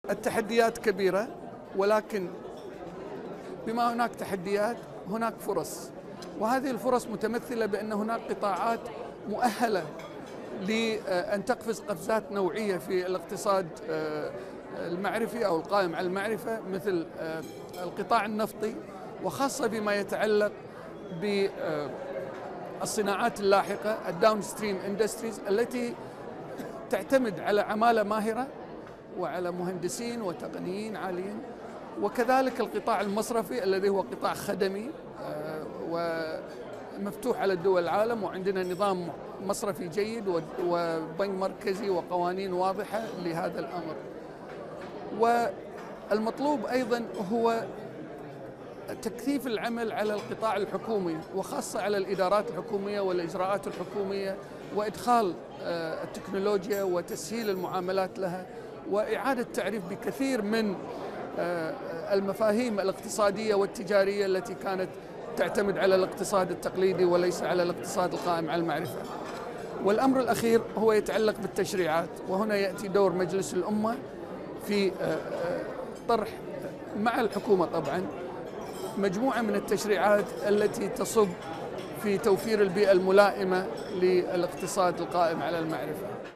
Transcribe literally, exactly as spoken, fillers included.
التحديات كبيرة، ولكن بما هناك تحديات هناك فرص، وهذه الفرص متمثلة بأن هناك قطاعات مؤهلة لأن تقفز قفزات نوعية في الاقتصاد المعرفي أو القائم على المعرفة، مثل القطاع النفطي، وخاصة بما يتعلق بالصناعات اللاحقة الداون ستريم اندستريز التي تعتمد على عمالة ماهرة وعلى مهندسين وتقنيين عاليين، وكذلك القطاع المصرفي الذي هو قطاع خدمي ومفتوح على دول العالم، وعندنا نظام مصرفي جيد وبنك مركزي وقوانين واضحة لهذا الأمر. والمطلوب أيضا هو تكثيف العمل على القطاع الحكومي، وخاصة على الإدارات الحكومية والإجراءات الحكومية، وإدخال التكنولوجيا وتسهيل المعاملات لها، وإعادة تعريف بكثير من المفاهيم الاقتصادية والتجارية التي كانت تعتمد على الاقتصاد التقليدي وليس على الاقتصاد القائم على المعرفة. والأمر الأخير هو يتعلق بالتشريعات، وهنا يأتي دور مجلس الأمة في طرح مع الحكومة طبعا مجموعة من التشريعات التي تصب في توفير البيئة الملائمة للاقتصاد القائم على المعرفة.